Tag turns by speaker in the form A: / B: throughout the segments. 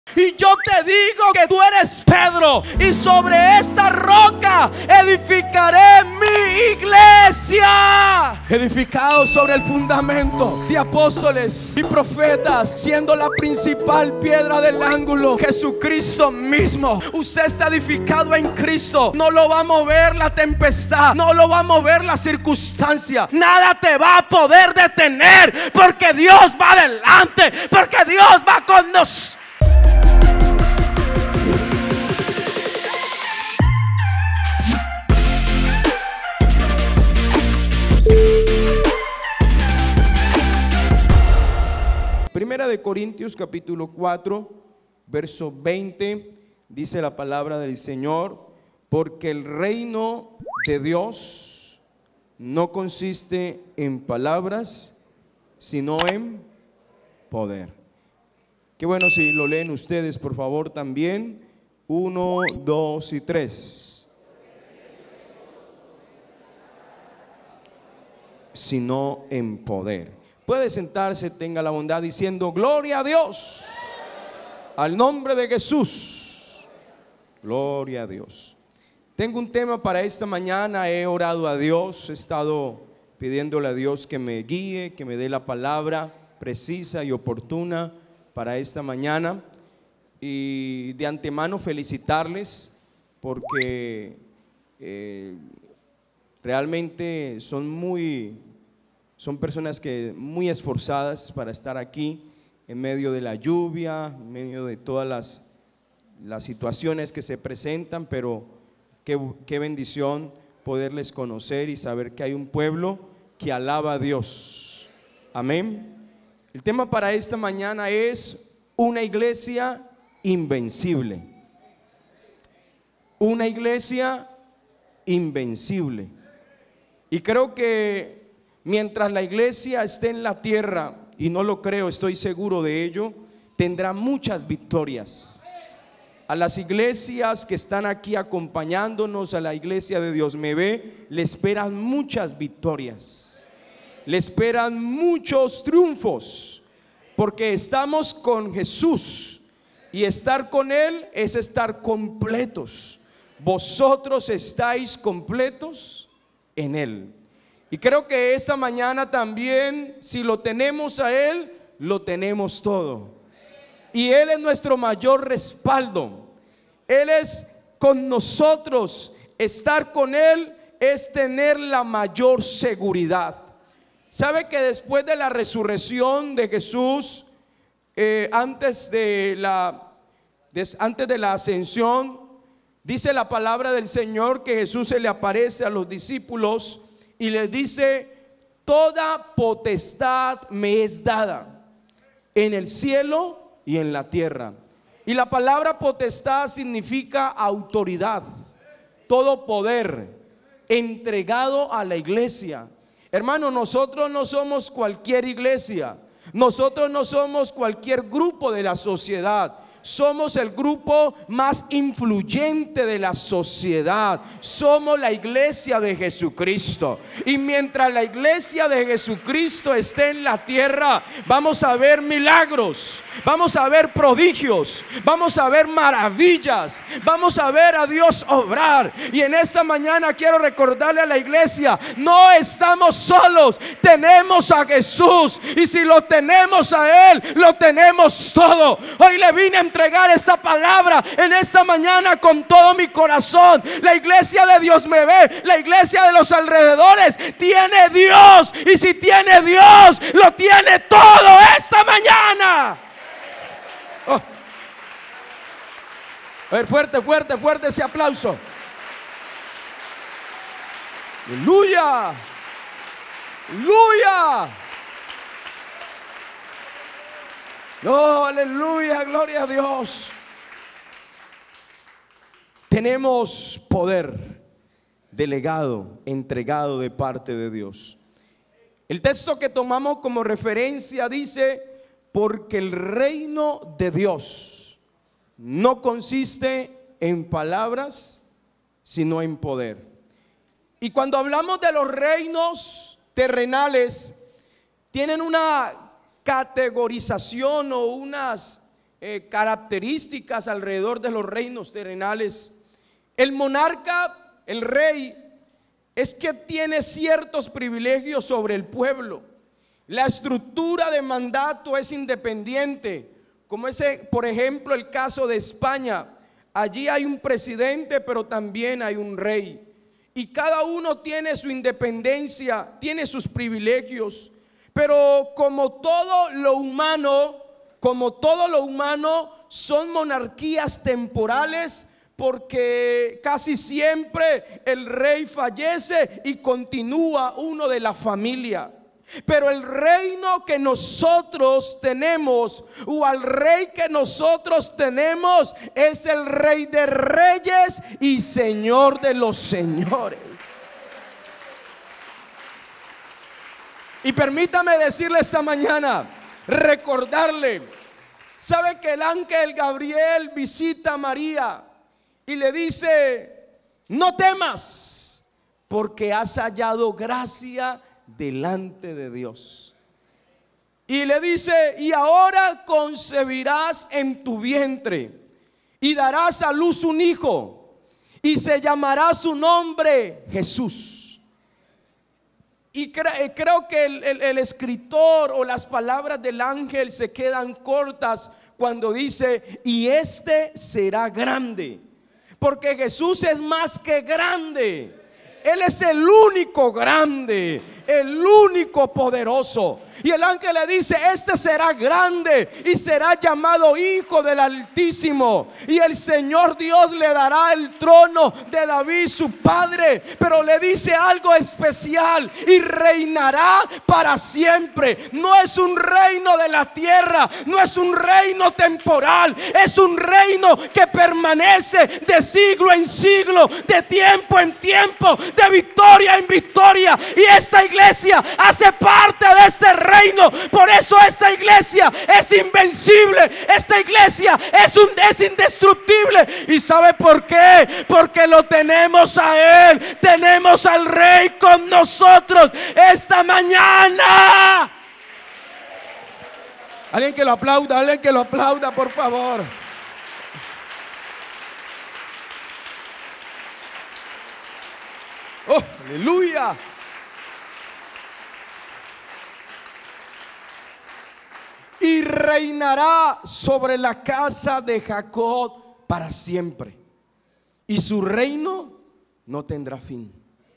A: Y yo te digo que tú eres Pedro, y sobre esta roca edificaré mi iglesia. Edificado sobre el fundamento de apóstoles y profetas, siendo la principal piedra del ángulo Jesucristo mismo. Usted está edificado en Cristo. No lo va a mover la tempestad, no lo va a mover la circunstancia. Nada te va a poder detener, porque Dios va adelante, porque Dios va con nosotros. Primera de Corintios capítulo 4 verso 20 dice la palabra del Señor: porque el reino de Dios no consiste en palabras, sino en poder. Qué bueno si lo leen ustedes, por favor, también. 1, 2 y 3. Sino en poder. Puede sentarse, tenga la bondad, diciendo: gloria a Dios, al nombre de Jesús. Gloria a Dios. Tengo un tema para esta mañana. He orado a Dios, he estado pidiéndole a Dios que me guíe, que me dé la palabra precisa y oportuna para esta mañana. Y de antemano felicitarles, porque realmente son personas que muy esforzadas para estar aquí en medio de la lluvia, en medio de todas las situaciones que se presentan, pero qué bendición poderles conocer y saber que hay un pueblo que alaba a Dios. Amén. El tema para esta mañana es una iglesia invencible. Una iglesia invencible. Y creo que mientras la iglesia esté en la tierra, y no lo creo, estoy seguro de ello, tendrá muchas victorias. A las iglesias que están aquí acompañándonos, a la iglesia de Dios me ve, le esperan muchas victorias, le esperan muchos triunfos, porque estamos con Jesús, y estar con Él es estar completos. Vosotros estáis completos en Él. Y creo que esta mañana también, si lo tenemos a Él, lo tenemos todo. Y Él es nuestro mayor respaldo. Él es con nosotros. Estar con Él es tener la mayor seguridad. ¿Sabe que después de la resurrección de Jesús, antes de la ascensión, dice la palabra del Señor que Jesús se le aparece a los discípulos y les dice: toda potestad me es dada en el cielo y en la tierra. Y la palabra potestad significa autoridad, todo poder entregado a la iglesia. Hermano, nosotros no somos cualquier iglesia, nosotros no somos cualquier grupo de la sociedad. Somos el grupo más influyente de la sociedad. Somos la iglesia de Jesucristo. Y mientras la iglesia de Jesucristo esté en la tierra, vamos a ver milagros, vamos a ver prodigios, vamos a ver maravillas, vamos a ver a Dios obrar. Y en esta mañana quiero recordarle a la iglesia: no estamos solos, tenemos a Jesús. Y si lo tenemos a Él, lo tenemos todo. Hoy le vine a entregar esta palabra en esta mañana con todo mi corazón. La iglesia de Dios me ve, la iglesia de los alrededores tiene Dios, y si tiene Dios, lo tiene todo esta mañana. Oh. A ver, fuerte, fuerte, fuerte ese aplauso. Aleluya, aleluya. No, aleluya, gloria a Dios. Tenemos poder delegado, entregado de parte de Dios. El texto que tomamos como referencia dice: porque el reino de Dios no consiste en palabras, sino en poder. Y cuando hablamos de los reinos terrenales, tienen una categorización o unas características alrededor de los reinos terrenales. El monarca, el rey, es que tiene ciertos privilegios sobre el pueblo. La estructura de mandato es independiente, como por ejemplo, el caso de España. Allí hay un presidente, pero también hay un rey. Y cada uno tiene su independencia, tiene sus privilegios. Pero como todo lo humano, son monarquías temporales, porque casi siempre el rey fallece y continúa uno de la familia. Pero el reino que nosotros tenemos, o al rey que nosotros tenemos, es el Rey de Reyes y Señor de los señores. Y permítame decirle esta mañana, recordarle, sabe que el ángel Gabriel visita a María y le dice: no temas, porque has hallado gracia delante de Dios. Y le dice: y ahora concebirás en tu vientre y darás a luz un hijo, y se llamará su nombre Jesús. Y creo que el escritor o las palabras del ángel se quedan cortas cuando dice: y este será grande, porque Jesús es más que grande. Él es el único grande, el único poderoso. Y el ángel le dice: este será grande y será llamado Hijo del Altísimo, y el Señor Dios le dará el trono de David su padre. Pero le dice algo especial: y reinará para siempre. No es un reino de la tierra, no es un reino temporal, es un reino que permanece de siglo en siglo, de tiempo en tiempo, de victoria en victoria. Y esta iglesia hace parte de este reino. Por eso esta iglesia es invencible, esta iglesia es indestructible. ¿Y sabe por qué? Porque lo tenemos a Él, tenemos al Rey con nosotros esta mañana. Alguien que lo aplauda, por favor. Oh, aleluya. Y reinará sobre la casa de Jacob para siempre, y su reino no tendrá fin.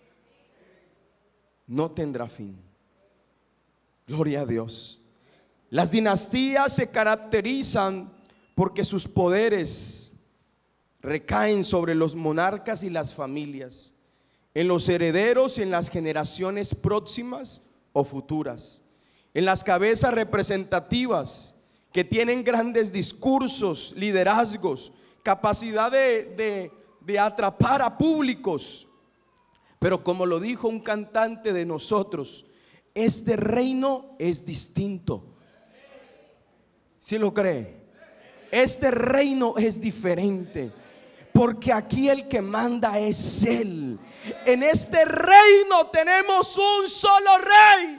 A: No tendrá fin. Gloria a Dios. Las dinastías se caracterizan porque sus poderes recaen sobre los monarcas y las familias, en los herederos y en las generaciones próximas o futuras, en las cabezas representativas que tienen grandes discursos, liderazgos, capacidad de atrapar a públicos. Pero como lo dijo un cantante de nosotros, este reino es distinto. ¿Sí lo cree? Este reino es diferente, porque aquí el que manda es Él. En este reino tenemos un solo rey.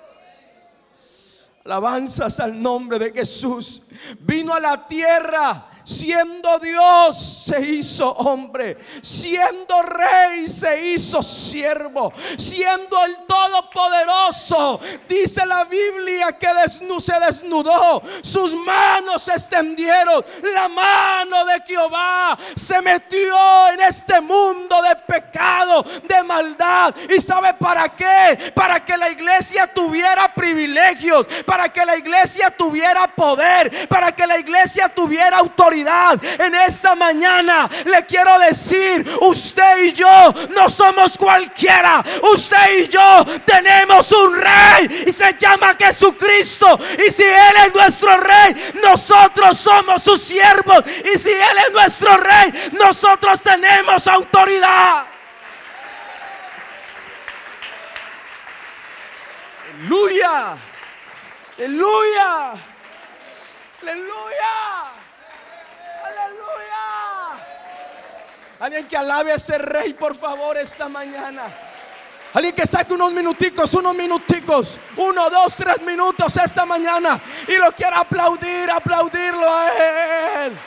A: Alabanzas al nombre de Jesús. Vino a la tierra, siendo Dios se hizo hombre, siendo rey se hizo siervo, siendo el todopoderoso. Dice la Biblia que se desnudó, sus manos se extendieron, la mano de Jehová se metió en este mundo de pecado, de maldad. ¿Y sabe para qué? Para que la iglesia tuviera privilegios, para que la iglesia tuviera poder, para que la iglesia tuviera autoridad. En esta mañana le quiero decir: usted y yo no somos cualquiera. Usted y yo tenemos un rey y se llama Jesucristo. Y si Él es nuestro rey, nosotros somos sus siervos. Y si Él es nuestro rey, nosotros tenemos autoridad. Aleluya, aleluya, aleluya. Aleluya. Alguien que alabe a ese rey, por favor, esta mañana. Alguien que saque unos minuticos, 1, 2, 3 minutos esta mañana y lo quiera aplaudir, aplaudirlo a Él.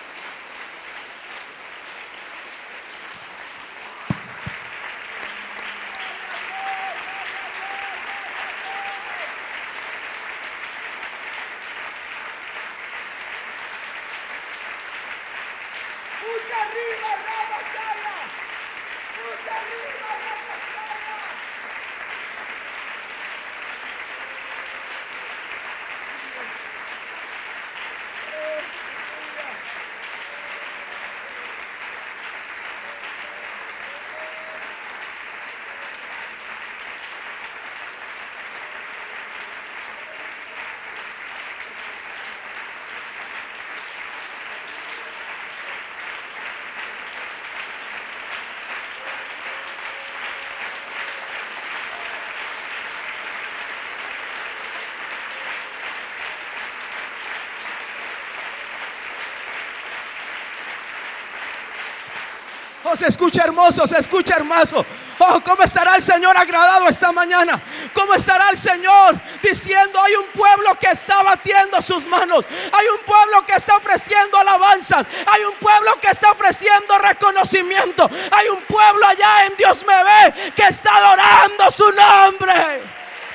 A: Oh, se escucha hermoso, se escucha hermoso. Oh, ¿cómo estará el Señor agradado esta mañana? ¿Cómo estará el Señor diciendo: hay un pueblo que está batiendo sus manos, hay un pueblo que está ofreciendo alabanzas, hay un pueblo que está ofreciendo reconocimiento, hay un pueblo allá en Dios me ve que está adorando su nombre?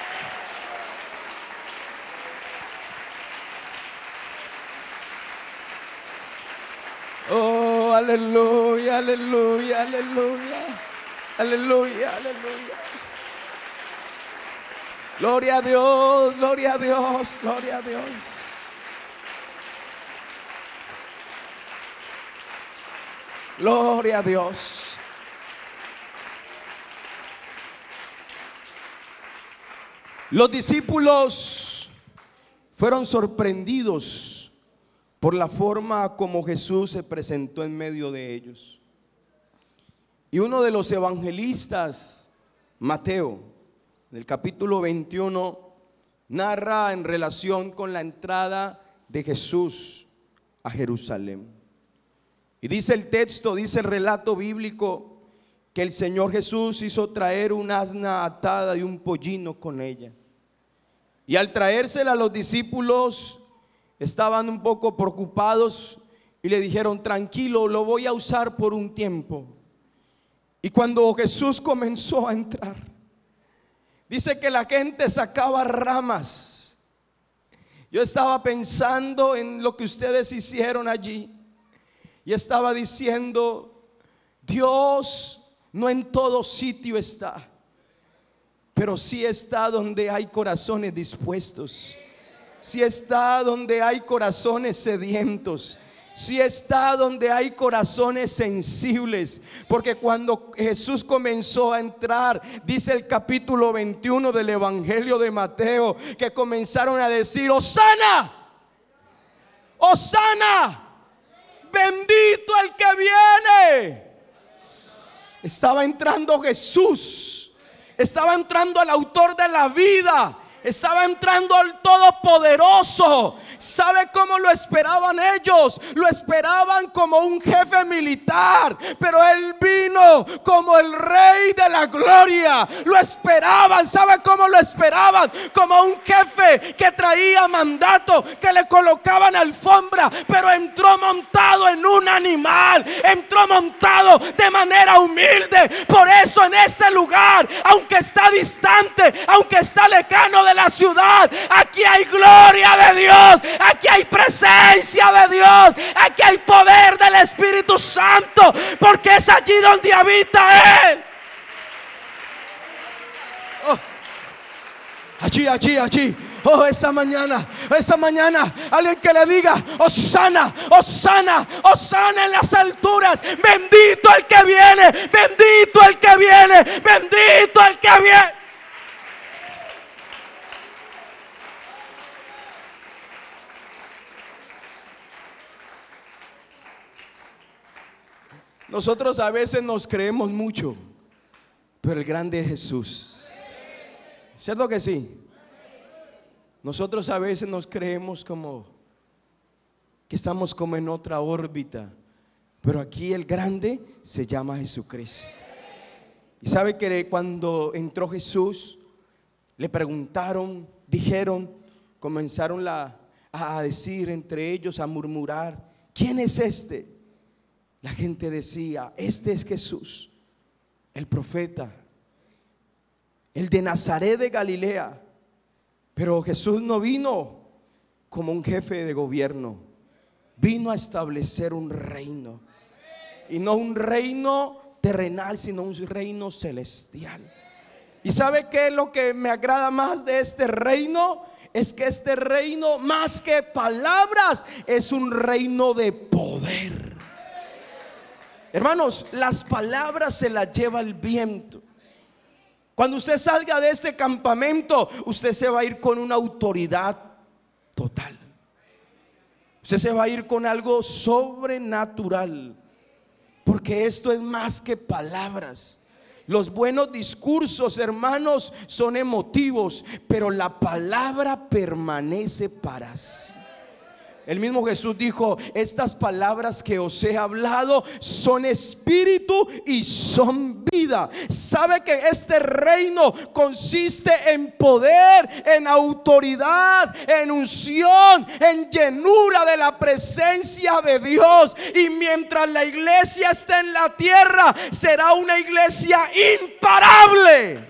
A: Oh, aleluya, aleluya, aleluya, aleluya, aleluya. Gloria a Dios, gloria a Dios, gloria a Dios. Gloria a Dios. Los discípulos fueron sorprendidos por la forma como Jesús se presentó en medio de ellos. Y uno de los evangelistas, Mateo, en el capítulo 21, narra en relación con la entrada de Jesús a Jerusalén. Y dice el texto, dice el relato bíblico, que el Señor Jesús hizo traer un asna atada y un pollino con ella. Y al traérsela, los discípulos estaban un poco preocupados y le dijeron: tranquilo, lo voy a usar por un tiempo. Y cuando Jesús comenzó a entrar, dice que la gente sacaba ramas. Yo estaba pensando en lo que ustedes hicieron allí y estaba diciendo: Dios no en todo sitio está, pero sí está donde hay corazones dispuestos. Si está donde hay corazones sedientos, si está donde hay corazones sensibles. Porque cuando Jesús comenzó a entrar, dice el capítulo 21 del Evangelio de Mateo, que comenzaron a decir: Hosana, Hosana, bendito el que viene. Estaba entrando Jesús, estaba entrando el autor de la vida, estaba entrando el Todopoderoso. ¿Sabe cómo lo esperaban ellos? Lo esperaban como un jefe militar, pero Él vino como el Rey de la Gloria. Lo esperaban, ¿sabe cómo lo esperaban? Como un jefe que traía mandato, que le colocaban alfombra, pero entró montado en un animal, entró montado de manera humilde. Por eso en este lugar, aunque está distante, aunque está lejano de la ciudad, aquí hay gloria de Dios, aquí hay presencia de Dios, aquí hay poder del Espíritu Santo, porque es allí donde habita Él. Oh, allí. Oh, esta mañana, alguien que le diga: Hosana, Hosana, Hosana en las alturas. Bendito el que viene, bendito el que viene, bendito el que viene. Nosotros a veces nos creemos mucho, pero el grande es Jesús. ¿Cierto que sí? Nosotros a veces nos creemos como que estamos como en otra órbita, pero aquí el grande se llama Jesucristo. Y sabe que cuando entró Jesús, le preguntaron, dijeron, comenzaron a decir entre ellos, a murmurar: ¿quién es este? La gente decía: este es Jesús, el profeta, el de Nazaret de Galilea. Pero Jesús no vino como un jefe de gobierno, vino a establecer un reino. Y no un reino terrenal, sino un reino celestial. ¿Y sabe qué es lo que me agrada más de este reino? Es que este reino, más que palabras, es un reino de poder. Hermanos, las palabras se las lleva el viento. Cuando usted salga de este campamento, usted se va a ir con una autoridad total. Usted se va a ir con algo sobrenatural, porque esto es más que palabras. Los buenos discursos, hermanos, son emotivos, pero la palabra permanece para siempre. El mismo Jesús dijo: estas palabras que os he hablado son espíritu y son vida. ¿Sabe que este reino consiste en poder, en autoridad, en unción, en llenura de la presencia de Dios? Y mientras la iglesia esté en la tierra, será una iglesia imparable.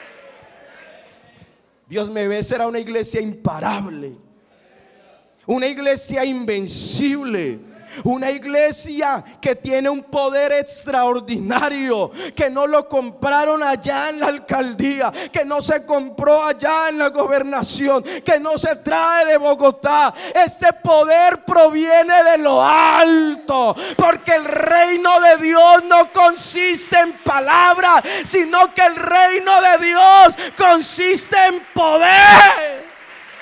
A: Dios me ve, será una iglesia imparable. Una iglesia invencible. Una iglesia que tiene un poder extraordinario, que no lo compraron allá en la alcaldía, que no se compró allá en la gobernación, que no se trae de Bogotá. Este poder proviene de lo alto, porque el reino de Dios no consiste en palabras, sino que el reino de Dios consiste en poder.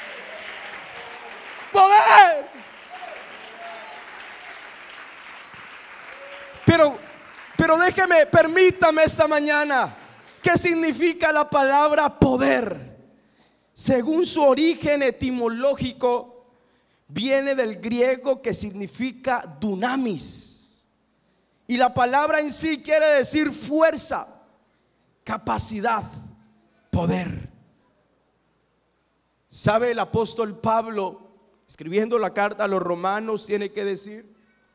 A: Poder. Pero déjeme, permítame esta mañana, ¿qué significa la palabra poder? Según su origen etimológico, viene del griego que significa dunamis. Y la palabra en sí quiere decir fuerza, capacidad, poder. ¿Sabe? El apóstol Pablo, escribiendo la carta a los romanos, tiene que decir: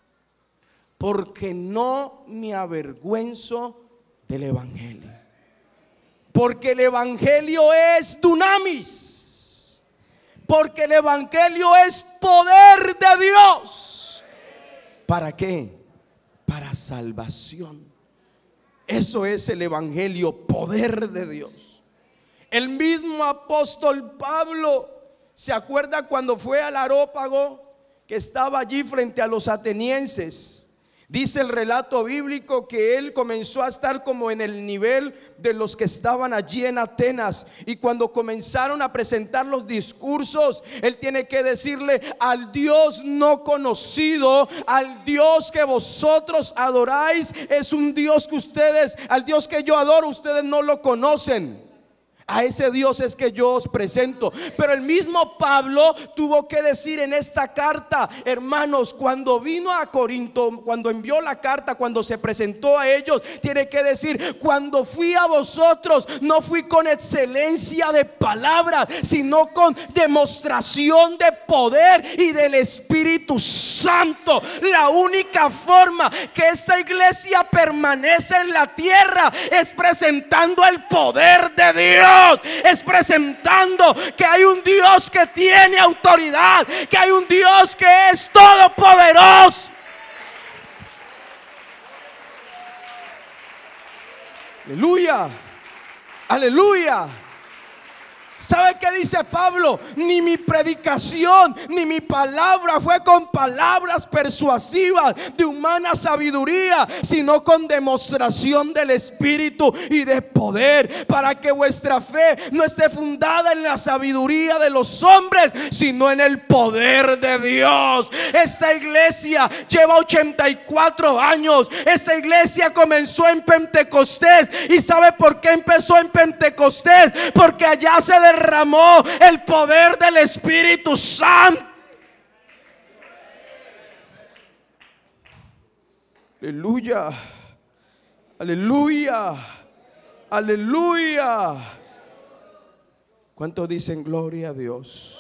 A: porque no me avergüenzo del evangelio. Porque el evangelio es dunamis. Porque el evangelio es poder de Dios. ¿Para qué? Para salvación. Eso es el evangelio, poder de Dios. El mismo apóstol Pablo, ¿se acuerda cuando fue al Areópago, que estaba allí frente a los atenienses? Dice el relato bíblico que él comenzó a estar como en el nivel de los que estaban allí en Atenas. Y cuando comenzaron a presentar los discursos, él tiene que decirle: al Dios no conocido, al Dios que vosotros adoráis, es un Dios que ustedes, al Dios que yo adoro, ustedes no lo conocen. A ese Dios es que yo os presento. Pero el mismo Pablo tuvo que decir en esta carta, hermanos, cuando vino a Corinto, cuando envió la carta, cuando se presentó a ellos, tiene que decir: cuando fui a vosotros, no fui con excelencia de palabras, sino con demostración de poder y del Espíritu Santo. La única forma que esta iglesia permanece en la tierra es presentando el poder de Dios. Es presentando que hay un Dios que tiene autoridad, que hay un Dios que es todopoderoso. Aleluya, aleluya. ¿Sabe qué dice Pablo? Ni mi predicación ni mi palabra fue con palabras persuasivas de humana sabiduría, sino con demostración del Espíritu y de poder, para que vuestra fe no esté fundada en la sabiduría de los hombres, sino en el poder de Dios. Esta iglesia lleva 84 años. Esta iglesia comenzó en Pentecostés. ¿Y sabe por qué empezó en Pentecostés? Porque allá se derramó el poder del Espíritu Santo. Aleluya, aleluya. Aleluya. ¿Cuántos dicen gloria a Dios?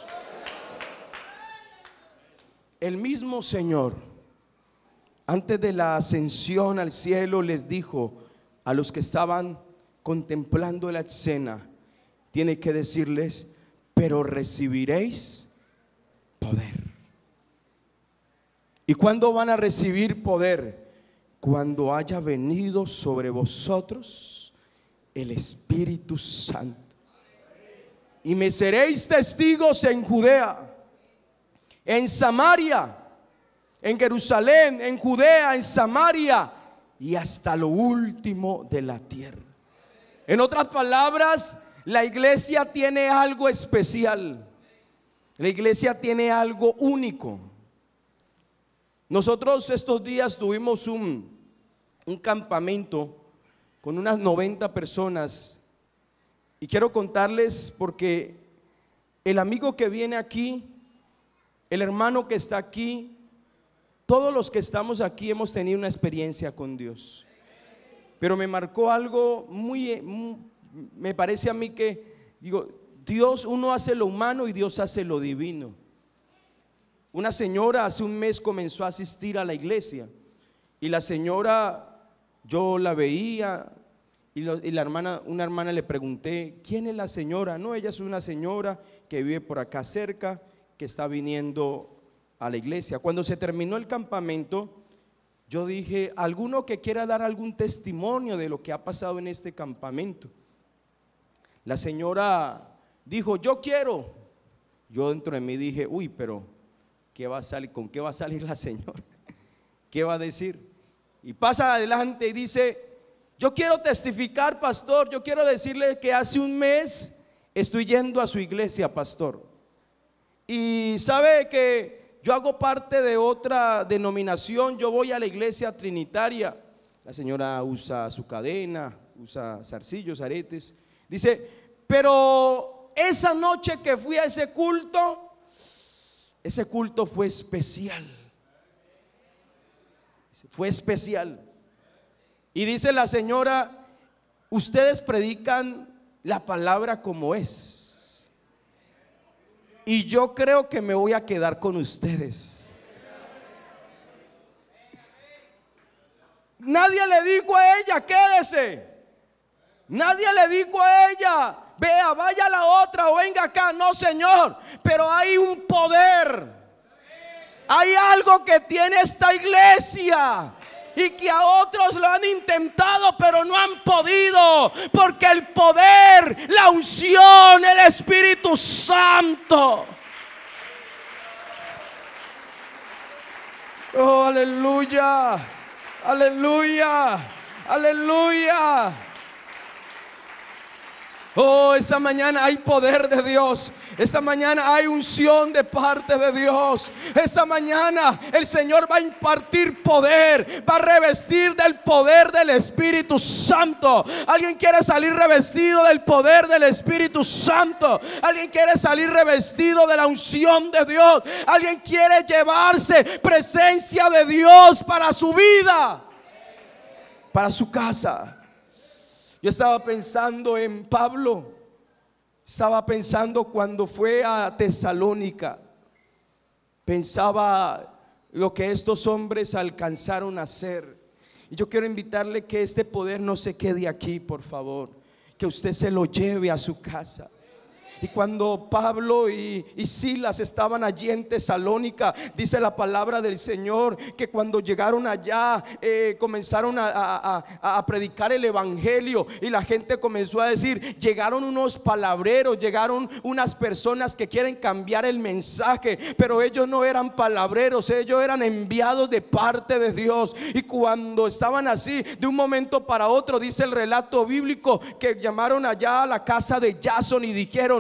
A: El mismo Señor, antes de la ascensión al cielo, les dijo a los que estaban contemplando la escena, tiene que decirles: pero recibiréis poder. ¿Y cuándo van a recibir poder? Cuando haya venido sobre vosotros el Espíritu Santo. Y me seréis testigos en Judea, en Samaria, en Jerusalén, en Judea, en Samaria y hasta lo último de la tierra. En otras palabras, la iglesia tiene algo especial. La iglesia tiene algo único. Nosotros estos días tuvimos un campamento con unas 90 personas. Y quiero contarles porque el amigo que viene aquí, el hermano que está aquí, todos los que estamos aquí hemos tenido una experiencia con Dios. Pero me marcó algo me parece a mí que, digo, Dios, uno hace lo humano y Dios hace lo divino. Una señora hace un mes comenzó a asistir a la iglesia y la señora, yo la veía y la hermana, una hermana le pregunté: ¿quién es la señora? No, ella es una señora que vive por acá cerca, que está viniendo a la iglesia. Cuando se terminó el campamento, yo dije: ¿alguno que quiera dar algún testimonio de lo que ha pasado en este campamento? La señora dijo: yo quiero. Yo dentro de mí dije: uy, pero ¿qué va a salir? ¿Con qué va a salir la señora? ¿Qué va a decir? Y pasa adelante y dice: yo quiero testificar, pastor, yo quiero decirle que hace un mes estoy yendo a su iglesia, pastor. Y sabe que yo hago parte de otra denominación, yo voy a la iglesia trinitaria. La señora usa su cadena, usa zarcillos, aretes. Dice: pero esa noche que fui a ese culto fue especial. Fue especial. Y dice la señora: ustedes predican la palabra como es, y yo creo que me voy a quedar con ustedes. Nadie le dijo a ella: quédese. Nadie le dijo a ella: vea, vaya a la otra o venga acá. No, señor, pero hay un poder. Hay algo que tiene esta iglesia y que a otros lo han intentado pero no han podido, porque el poder, la unción, el Espíritu Santo. Oh, aleluya, aleluya, aleluya. Oh, esta mañana hay poder de Dios. Esta mañana hay unción de parte de Dios. Esta mañana el Señor va a impartir poder, va a revestir del poder del Espíritu Santo. ¿Alguien quiere salir revestido del poder del Espíritu Santo? ¿Alguien quiere salir revestido de la unción de Dios? ¿Alguien quiere llevarse presencia de Dios para su vida, para su casa? Yo estaba pensando en Pablo. Estaba pensando cuando fue a Tesalónica. Pensaba lo que estos hombres alcanzaron a hacer. Y yo quiero invitarle que este poder no se quede aquí, por favor. Que usted se lo lleve a su casa. Y cuando Pablo y Silas estaban allí en Tesalónica, dice la palabra del Señor que cuando llegaron allá comenzaron a predicar el evangelio, y la gente comenzó a decir: llegaron unos palabreros, llegaron unas personas que quieren cambiar el mensaje. Pero ellos no eran palabreros, ellos eran enviados de parte de Dios. Y cuando estaban así, de un momento para otro, dice el relato bíblico, que llamaron allá a la casa de Jasón y dijeron: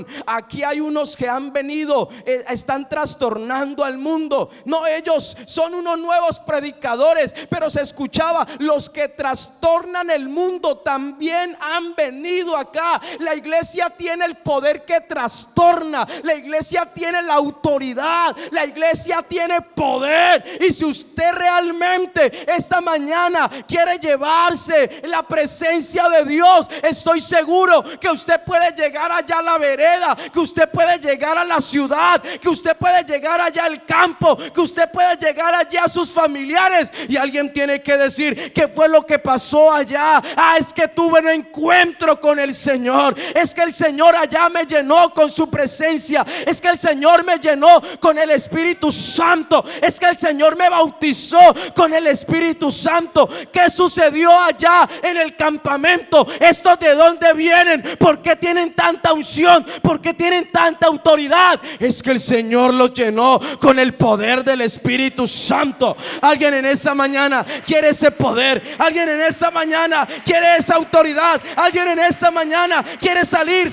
A: dijeron: aquí hay unos que han venido, están trastornando al mundo. No, ellos son unos nuevos predicadores, pero se escuchaba: los que trastornan el mundo también han venido acá. La iglesia tiene el poder que trastorna, la iglesia tiene la autoridad, la iglesia tiene poder. Y si usted realmente esta mañana quiere llevarse la presencia de Dios, estoy seguro que usted puede llegar allá a la vereda, que usted puede llegar a la ciudad, que usted puede llegar allá al campo, que usted puede llegar allá a sus familiares. Y alguien tiene que decir: ¿qué fue lo que pasó allá? Es que tuve un encuentro con el Señor. Es que el Señor allá me llenó con su presencia. Es que el Señor me llenó con el Espíritu Santo. Es que el Señor me bautizó con el Espíritu Santo. ¿Qué sucedió allá en el campamento? ¿Estos de dónde vienen? ¿Por qué tienen tanta unción? ¿Por qué tienen tanta autoridad? Es que el Señor los llenó con el poder del Espíritu Santo. Alguien en esta mañana quiere ese poder. Alguien en esta mañana quiere esa autoridad. Alguien en esta mañana quiere salir.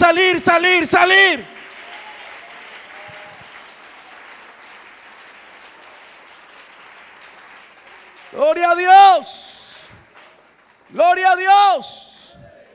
A: Gloria a Dios. Gloria a Dios.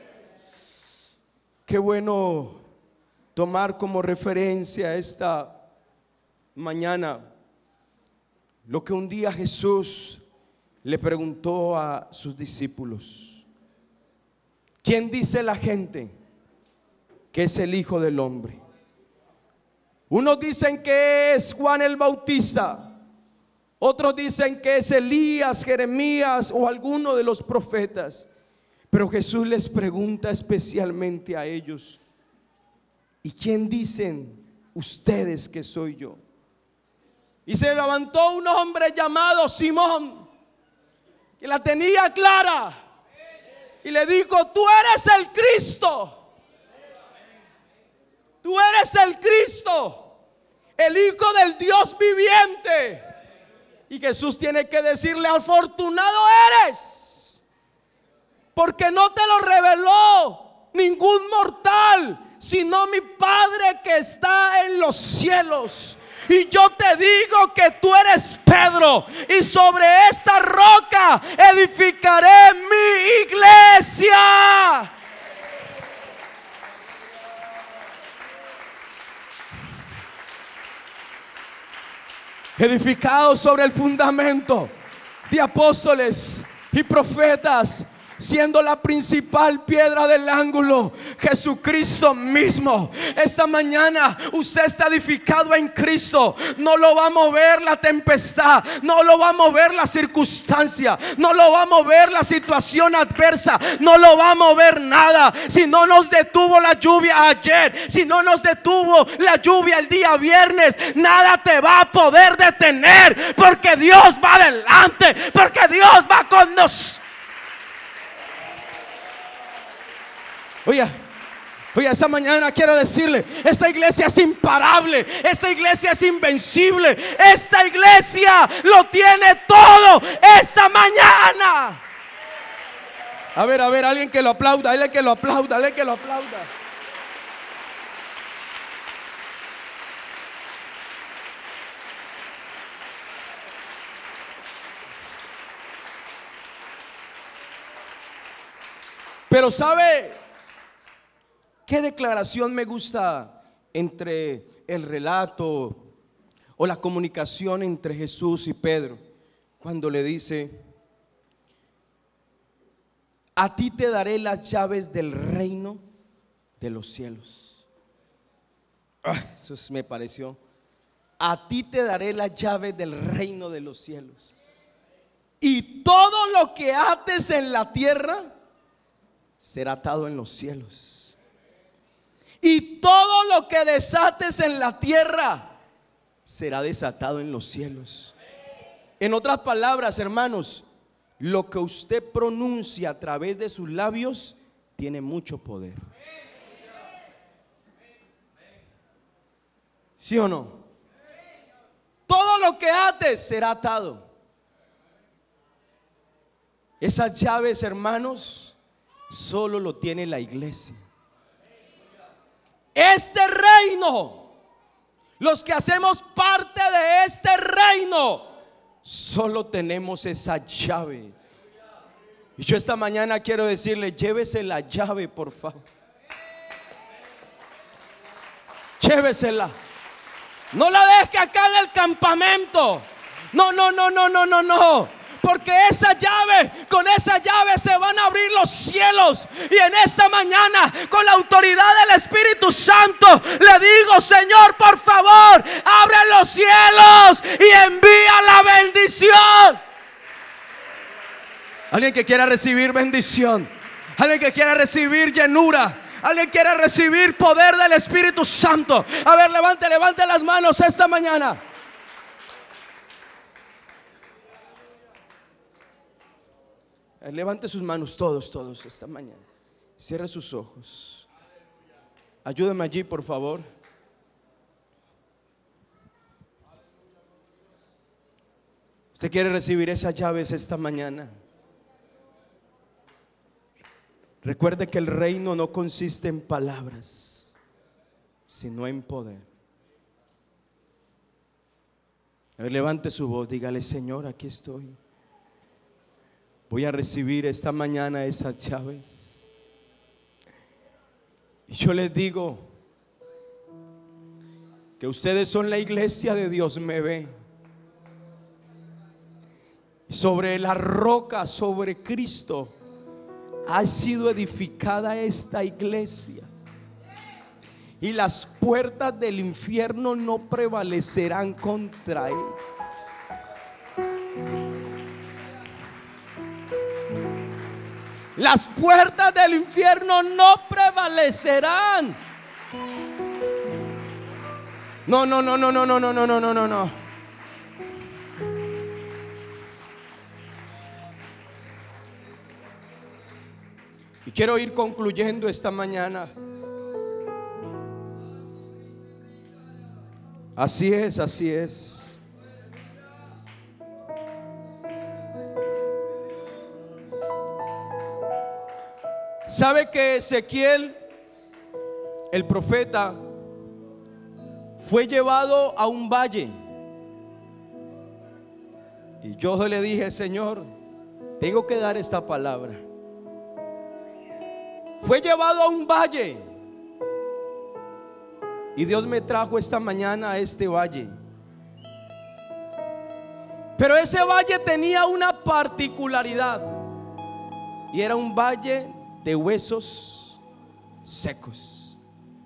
A: Qué bueno tomar como referencia esta mañana lo que un día Jesús le preguntó a sus discípulos: ¿quién dice la gente que es el Hijo del Hombre? Unos dicen que es Juan el Bautista, otros dicen que es Elías, Jeremías o alguno de los profetas. Pero Jesús les pregunta especialmente a ellos: ¿y quién dicen ustedes que soy yo? Y se levantó un hombre llamado Simón, que la tenía clara, y le dijo: tú eres el Cristo. Tú eres el Cristo, el Hijo del Dios viviente. Y Jesús tiene que decirle: afortunado eres, porque no te lo reveló ningún mortal, sino mi Padre que está en los cielos. Y yo te digo que tú eres Pedro, y sobre esta roca edificaré mi iglesia. Edificado sobre el fundamento de apóstoles y profetas, siendo la principal piedra del ángulo Jesucristo mismo. Esta mañana usted está edificado en Cristo. No lo va a mover la tempestad, no lo va a mover la circunstancia, no lo va a mover la situación adversa, no lo va a mover nada. Si no nos detuvo la lluvia ayer, si no nos detuvo la lluvia el día viernes, nada te va a poder detener, porque Dios va adelante, porque Dios va con nosotros. Oye, esa mañana quiero decirle: esta iglesia es imparable, esta iglesia es invencible, esta iglesia lo tiene todo esta mañana. A ver, alguien que lo aplauda, alguien que lo aplauda, alguien que lo aplauda. Pero ¿sabe qué declaración me gusta entre el relato o la comunicación entre Jesús y Pedro? Cuando le dice: a ti te daré las llaves del reino de los cielos. Eso me pareció. A ti te daré las llaves del reino de los cielos. Y todo lo que ates en la tierra será atado en los cielos. Y todo lo que desates en la tierra será desatado en los cielos. En otras palabras, hermanos, lo que usted pronuncia a través de sus labios tiene mucho poder. ¿Sí o no? Todo lo que ates será atado. Esas llaves, hermanos, solo lo tiene la iglesia. Este reino, los que hacemos parte de este reino, solo tenemos esa llave. Y yo esta mañana quiero decirle: llévese la llave, por favor. Llévesela. No la deje acá en el campamento. No. Porque esa llave, con esa llave se van a abrir los cielos. Y en esta mañana, con la autoridad del Espíritu Santo, le digo: Señor, por favor, abre los cielos y envía la bendición. Alguien que quiera recibir bendición, alguien que quiera recibir llenura, alguien quiera recibir poder del Espíritu Santo. A ver, levante las manos esta mañana. Levante sus manos todos esta mañana. Cierre sus ojos. Ayúdame allí, por favor. ¿Usted quiere recibir esas llaves esta mañana? Recuerde que el reino no consiste en palabras, sino en poder. A ver, levante su voz, dígale: Señor, aquí estoy. Voy a recibir esta mañana esas llaves. Y yo les digo que ustedes son la iglesia de Dios me ve. Y sobre la roca, sobre Cristo, ha sido edificada esta iglesia. Y las puertas del infierno no prevalecerán contra él. Las puertas del infierno no prevalecerán. No. Y quiero ir concluyendo esta mañana. Así es. ¿Sabe que Ezequiel, el profeta, fue llevado a un valle? Y yo le dije: Señor, tengo que dar esta palabra. Fue llevado a un valle. Y Dios me trajo esta mañana a este valle. Pero ese valle tenía una particularidad. Y era un valle de huesos secos.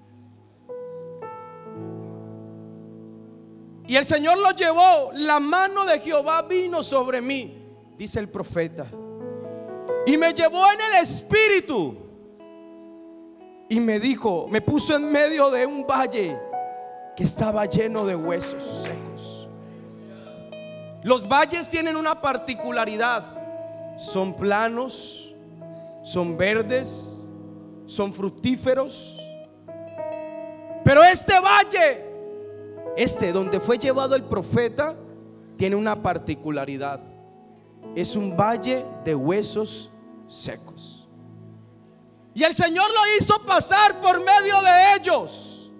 A: Y el Señor lo llevó. La mano de Jehová vino sobre mí, dice el profeta, y me llevó en el espíritu. Y me dijo, me puso en medio de un valle que estaba lleno de huesos secos. Los valles tienen una particularidad: son planos, son verdes, son fructíferos. Pero este valle, donde fue llevado el profeta, tiene una particularidad: es un valle de huesos secos. Y el Señor lo hizo pasar por medio de ellos.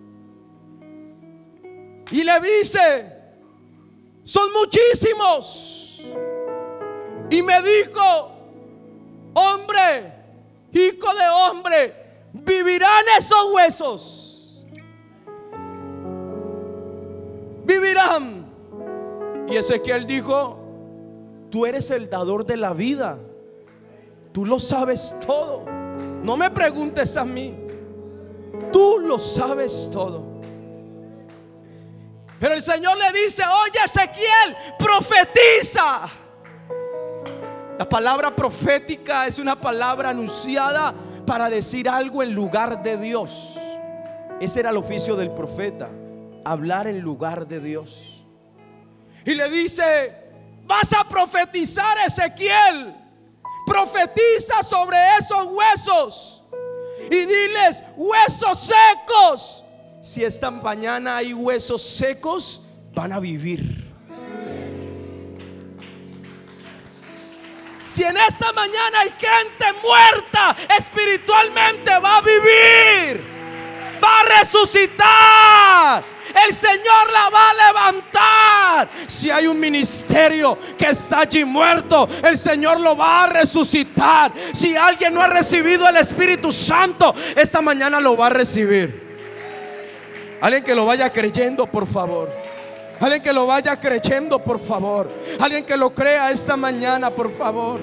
A: Y le dice: son muchísimos. Y me dijo: hombre, hijo de hombre, ¿vivirán esos huesos? Vivirán. Y Ezequiel dijo: tú eres el dador de la vida, tú lo sabes todo. No me preguntes a mí, tú lo sabes todo. Pero el Señor le dice: oye, Ezequiel, profetiza. La palabra profética es una palabra anunciada para decir algo en lugar de Dios. Ese era el oficio del profeta, hablar en lugar de Dios. Y le dice: vas a profetizar, Ezequiel. Profetiza sobre esos huesos y diles: huesos secos. Si esta mañana hay huesos secos, van a vivir. Si en esta mañana hay gente muerta espiritualmente, va a vivir. Va va a resucitar. El Señor la va a levantar. Si hay un ministerio que está allí muerto, el Señor lo va a resucitar. Si alguien no ha recibido el Espíritu Santo, esta mañana lo va a recibir. Alguien que lo vaya creyendo, por favor. Alguien que lo vaya creyendo, por favor. Alguien que lo crea esta mañana, por favor.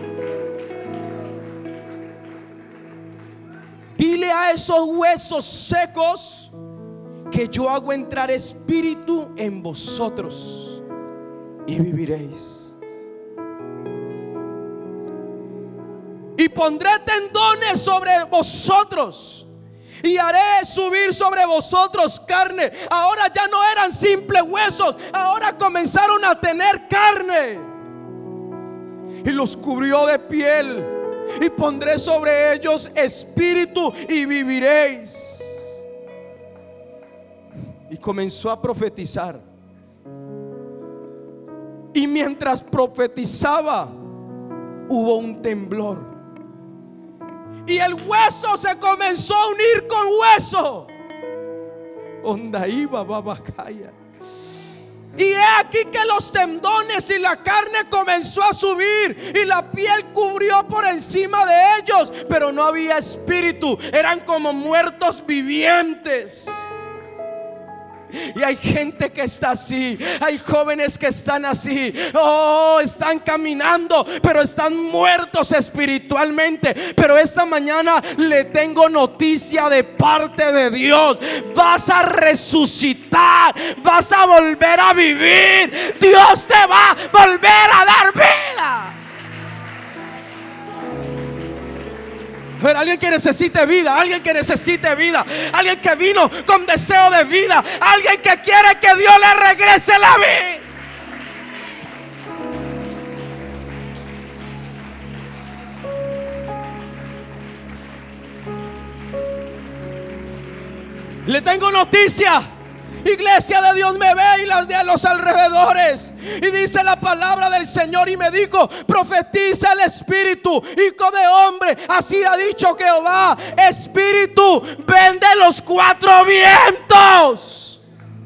A: Dile a esos huesos secos que yo hago entrar espíritu en vosotros y viviréis. Y pondré tendones sobre vosotros y haré subir sobre vosotros carne. Ahora ya no eran simples huesos, ahora comenzaron a tener carne. Y los cubrió de piel. Y pondré sobre ellos espíritu y viviréis. Y comenzó a profetizar. Y mientras profetizaba, hubo un temblor. Y el hueso se comenzó a unir con hueso. Onda iba babacaya. Y he aquí que los tendones y la carne comenzó a subir, y la piel cubrió por encima de ellos, pero no había espíritu. Eran como muertos vivientes. Y hay gente que está así. Hay jóvenes que están así. Oh, están caminando, pero están muertos espiritualmente. Pero esta mañana le tengo noticia de parte de Dios. Vas a resucitar. Vas a volver a vivir. Dios te va a volver a dar vida. Pero alguien que necesite vida, alguien que necesite vida, alguien que vino con deseo de vida, alguien que quiere que Dios le regrese la vida. Le tengo noticia. Iglesia de Dios me ve y las de a los alrededores. Y dice la palabra del Señor y me dijo: profetiza el Espíritu, hijo de hombre, así ha dicho Jehová. Espíritu, ven de los cuatro vientos.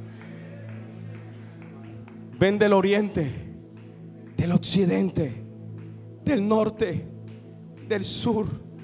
A: Ven del oriente, del occidente, del norte, del sur.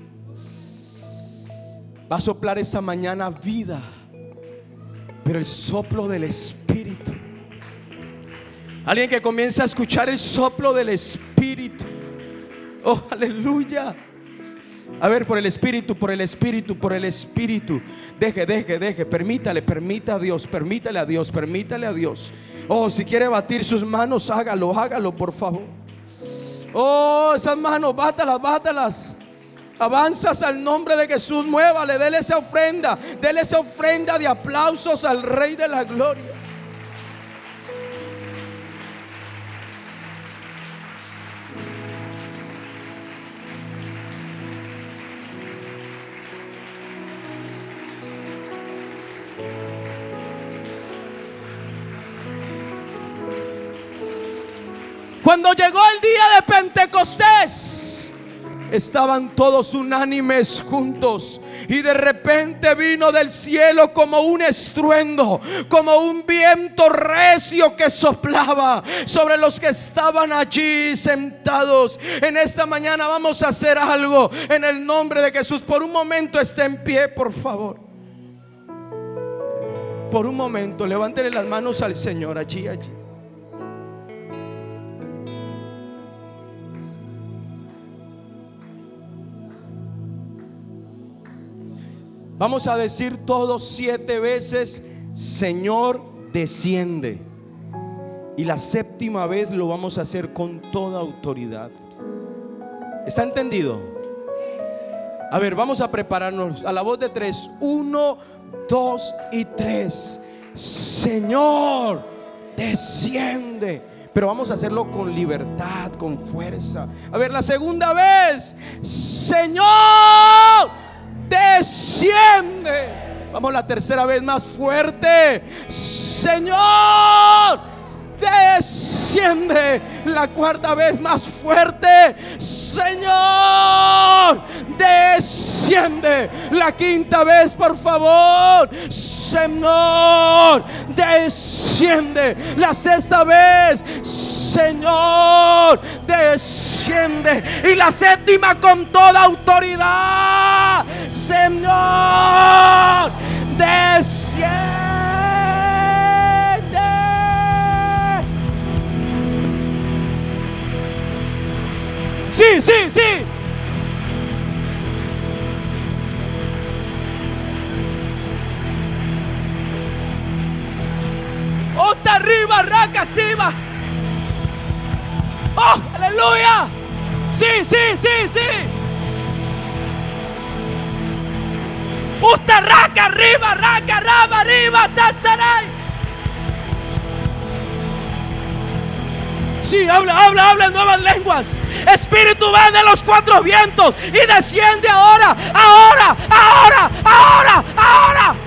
A: Va a soplar esta mañana vida, pero el soplo del Espíritu. Alguien que comienza a escuchar el soplo del Espíritu. Oh, aleluya. A ver, por el Espíritu, por el Espíritu, por el Espíritu. Deje, permítale a Dios, permítale a Dios, permítale a Dios. Oh, si quiere batir sus manos, hágalo, por favor. Oh, esas manos, bátalas. Avanzas al nombre de Jesús, muévale, dele esa ofrenda de aplausos al Rey de la Gloria. Cuando llegó el día de Pentecostés, estaban todos unánimes juntos, y de repente vino del cielo como un estruendo, como un viento recio que soplaba sobre los que estaban allí sentados. En esta mañana vamos a hacer algo en el nombre de Jesús. Por un momento esté en pie, por favor. Por un momento, levántele las manos al Señor allí. Vamos a decir todos 7 veces: Señor, desciende. Y la 7ª vez lo vamos a hacer con toda autoridad. ¿Está entendido? A ver, vamos a prepararnos a la voz de 3. 1, 2 y 3. Señor, desciende. Pero vamos a hacerlo con libertad, con fuerza. A ver, la 2ª vez: Señor, desciende. Vamos, la 3ª vez, más fuerte: Señor, desciende. desciende. La cuarta vez, más fuerte, Señor, desciende. La quinta vez, por favor, Señor, desciende. La sexta vez, Señor, desciende. Y la séptima, con toda autoridad, Señor, desciende. Sí, sí, sí. Ota arriba, raca, siva. Oh, aleluya. Sí, sí, sí, sí. Usta raca, arriba, raca, raba, arriba, tazaray. Sí, habla en nuevas lenguas. Espíritu, ven de los cuatro vientos y desciende ahora, ahora, ahora, ahora, ahora.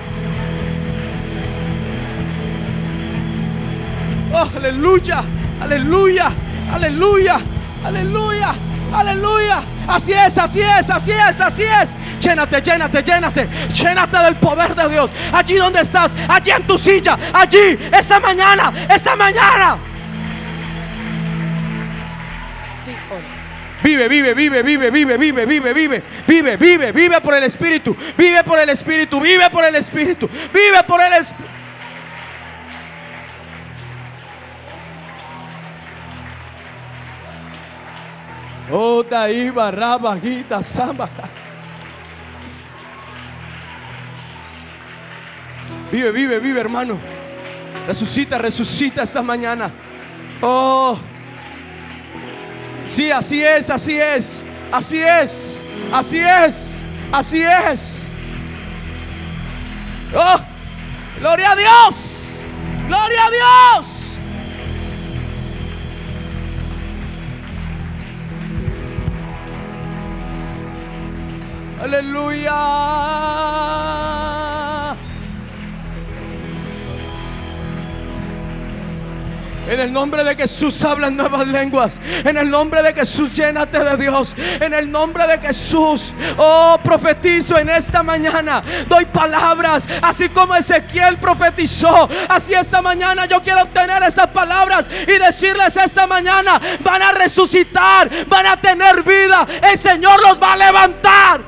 A: Oh, aleluya, aleluya, aleluya, aleluya, aleluya. Así es, así es, así es, así es. Llénate, llénate, llénate, llénate del poder de Dios. Allí donde estás, allí en tu silla, allí, esta mañana, esta mañana. Vive, vive, vive, vive, vive, vive, vive, vive, vive, vive, vive por el Espíritu, vive por el Espíritu, vive por el Espíritu, vive por el Espíritu. Oh, Daiba, Raba, Gita, Samba. Vive, vive, vive, hermano. Resucita, resucita esta mañana. Oh, sí, así es, así es, así es, así es, así es. Oh, gloria a Dios, gloria a Dios. Aleluya. En el nombre de Jesús, habla en nuevas lenguas. En el nombre de Jesús, llénate de Dios. En el nombre de Jesús, oh, profetizo en esta mañana. Doy palabras, así como Ezequiel profetizó. Así esta mañana yo quiero obtener estas palabras y decirles esta mañana: van a resucitar, van a tener vida. El Señor los va a levantar.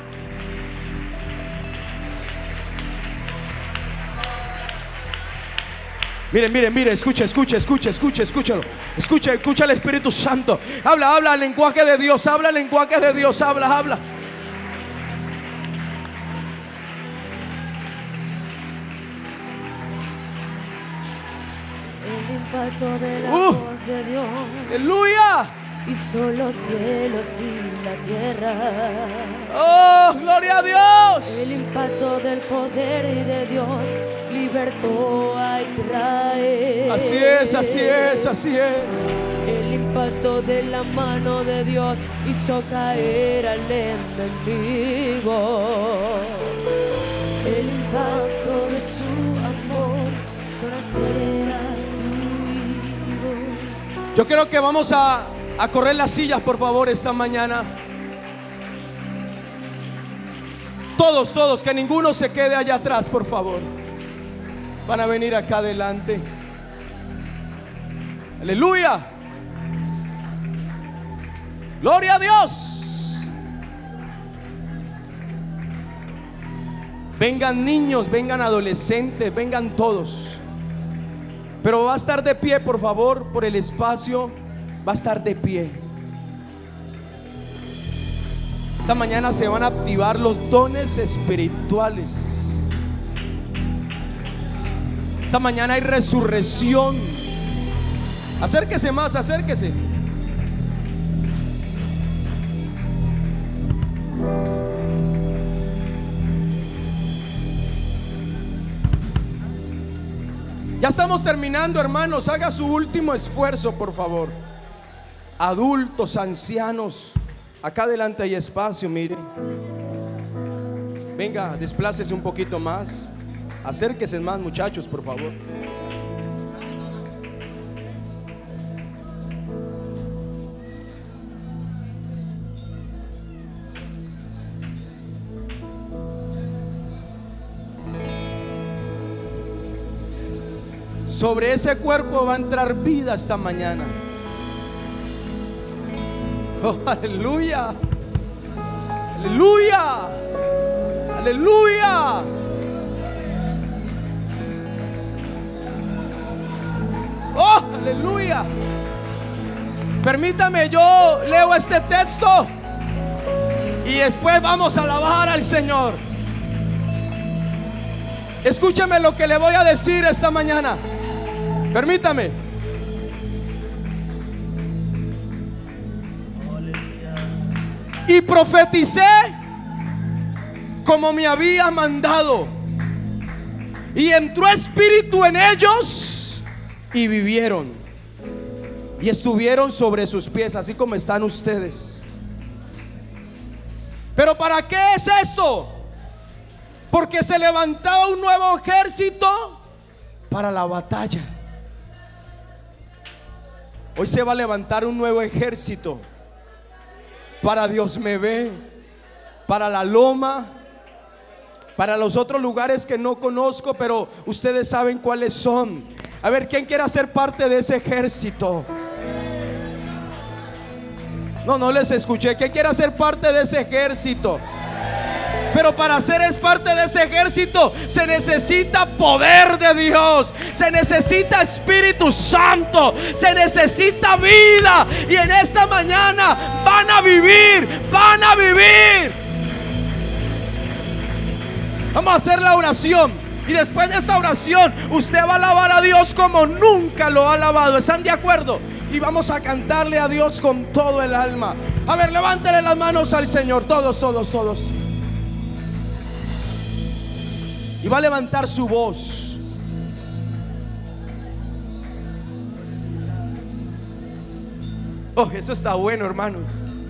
A: Mire, escucha, escúchalo. Escucha al Espíritu Santo. Habla el lenguaje de Dios, habla el lenguaje de Dios, habla.
B: El impacto de la voz de Dios.
A: Aleluya.
B: Hizo los cielos y la tierra.
A: Oh, gloria a Dios.
B: El impacto del poder de Dios libertó a Israel.
A: Así es, así es, así es.
B: El impacto de la mano de Dios hizo caer al enemigo. El impacto de su amor hizo nacer a su hijo.
A: Yo creo que vamos a correr las sillas, por favor, esta mañana. Todos, que ninguno se quede allá atrás, por favor. Van a venir acá adelante. Aleluya. Gloria a Dios. Vengan niños, vengan adolescentes, vengan todos. Pero va a estar de pie, por favor, por el espacio. Va a estar de pie. Esta mañana se van a activar los dones espirituales. Esta mañana hay resurrección. Acérquese más, acérquese. Ya estamos terminando, hermanos. Haga su último esfuerzo, por favor. Adultos, ancianos, acá adelante hay espacio, mire. Venga, desplácese un poquito más. Acérquese más, muchachos, por favor. Sobre ese cuerpo va a entrar vida esta mañana. Oh, aleluya. Aleluya. Aleluya. Oh, aleluya. Permítame, yo leo este texto y después vamos a alabar al Señor. Escúcheme lo que le voy a decir esta mañana. Permítame. Y profeticé como me había mandado, y entró espíritu en ellos y vivieron y estuvieron sobre sus pies, así como están ustedes. Pero ¿para qué es esto? Porque se levantaba un nuevo ejército para la batalla. Hoy se va a levantar un nuevo ejército para Dios me ve, para la Loma, para los otros lugares que no conozco, pero ustedes saben cuáles son. A ver, ¿quién quiere ser parte de ese ejército? No les escuché. ¿Quién quiere ser parte de ese ejército? Pero para ser parte de ese ejército se necesita poder de Dios, se necesita Espíritu Santo, se necesita vida. Y en esta mañana van a vivir, van a vivir. Vamos a hacer la oración, y después de esta oración usted va a alabar a Dios como nunca lo ha alabado. ¿Están de acuerdo? Y vamos a cantarle a Dios con todo el alma. A ver, levántele las manos al Señor, todos. Y va a levantar su voz. Oh, eso está bueno, hermanos.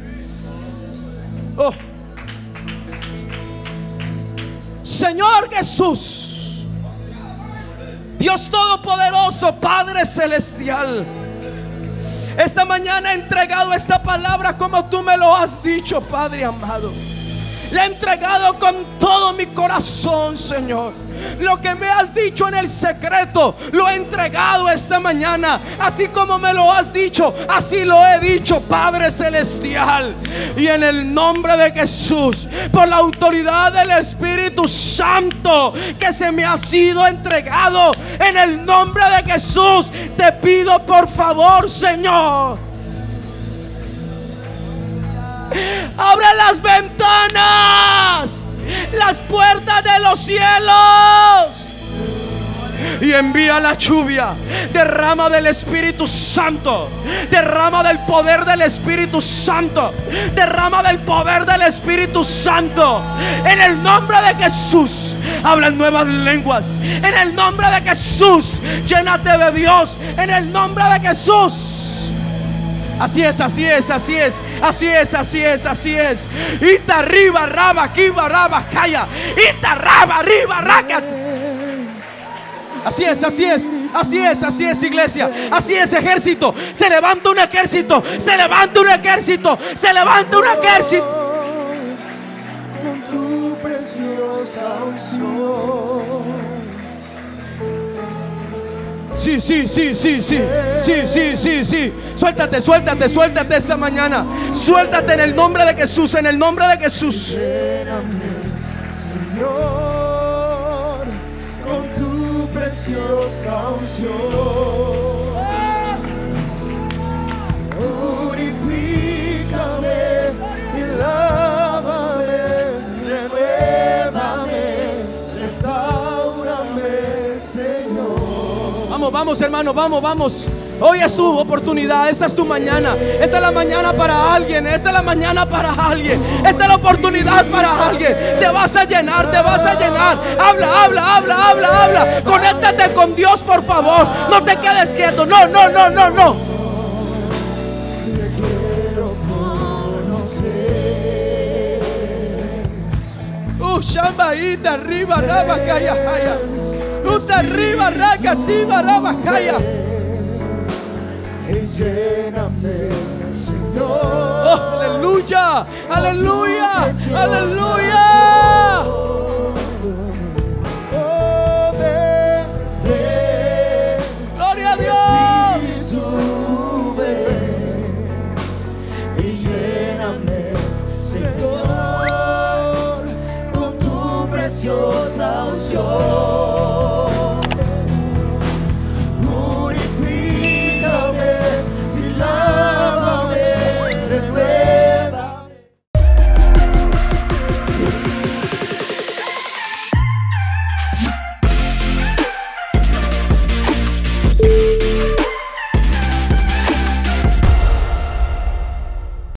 A: Oh, Señor Jesús, Dios Todopoderoso, Padre Celestial, esta mañana he entregado esta palabra como tú me lo has dicho, Padre amado. Le he entregado con todo mi corazón, Señor. Lo que me has dicho en el secreto lo he entregado esta mañana. Así como me lo has dicho, así lo he dicho, Padre Celestial. Y en el nombre de Jesús, por la autoridad del Espíritu Santo que se me ha sido entregado, en el nombre de Jesús, te pido por favor, Señor, abre las ventanas, las puertas de los cielos, y envía la lluvia. Derrama del Espíritu Santo, derrama del poder del Espíritu Santo, derrama del poder del Espíritu Santo. En el nombre de Jesús, habla en nuevas lenguas. En el nombre de Jesús, llénate de Dios. En el nombre de Jesús. Así es, así es, así es, así es, así es, así es. Ita arriba, raba, aquí, baraba, calla. Ita raba, arriba, raca. Así es, así es, así es, así es, iglesia. Así es, ejército. Se levanta un ejército, se levanta un ejército, se levanta un ejército.
C: Con tu preciosa unción.
A: Sí. Suéltate esta mañana. Suéltate en el nombre de Jesús, en el nombre de Jesús.
C: Señor, con tu preciosa unción. Purifícame y lávame, renuévame, restáurame, Señor.
A: Vamos, hermano, vamos. Hoy es tu oportunidad, esta es tu mañana. Esta es la mañana para alguien, esta es la mañana para alguien, esta es la oportunidad para alguien. Te vas a llenar, te vas a llenar. Habla. Conéctate con Dios, por favor. No te quedes quieto, no.
C: Te quiero conocer.
A: Shambaíta, arriba, raba, calla. Usa arriba, raca, sima, raba, calla.
C: Y lléname, Señor.
A: Oh, aleluya.
C: Oh, ven, lléname, Señor, con tu preciosa unción.